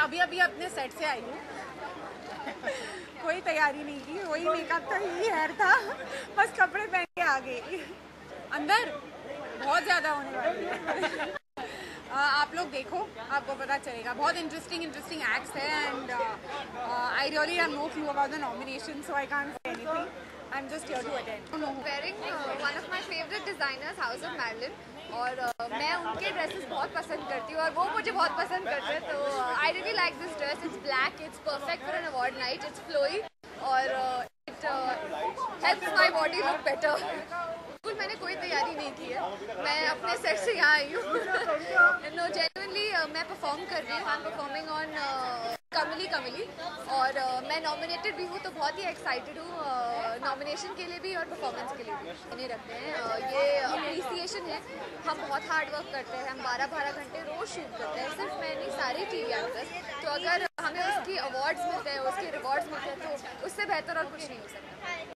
अभी अभी अपने सेट से आई हूँ। कोई तैयारी नहीं की, वही मेकअप था, यही हेयर था, बस कपड़े पहन के आ गई। अंदर बहुत ज़्यादा होने वाली है। आप लोग देखो, आपको पता चलेगा। बहुत इंटरेस्टिंग एक्ट्स है and I really have no clue about the nomination, so I can't say anything. I am just here to attend. Wearing one of my favourite designers house of Madeline और मैं उनके dresses बहुत पसंद करती हूँ और वो मुझे बहुत पसंद करते हैं। तो I really like this dress. It's black, it's perfect for an award night, it's flowy और it helps my body look better. बिल्कुल मैंने कोई तैयारी नहीं की है, मैं अपने सेट से यहाँ आई हूँ। नो जेन्युइनली मैं परफॉर्म कर रही हूँ। आई एम परफॉर्मिंग ऑन कमली कमली और मैं नॉमिनेटेड भी हूँ, तो बहुत ही एक्साइटेड हूँ नॉमिनेशन के लिए भी और परफॉर्मेंस के लिए भी। इन्हें रखते हैं ये अप्रिसिएशन है। हम बहुत हार्ड वर्क करते हैं, हम 12-12 घंटे रोज़ शूट करते हैं, सिर्फ मैं नहीं सारे टीवी एक्टर्स। तो अगर हमें उसकी अवार्ड्स मिलते हैं, उसके रिवॉर्ड्स मिलते हैं, तो उससे बेहतर और कुछ नहीं हो सकता।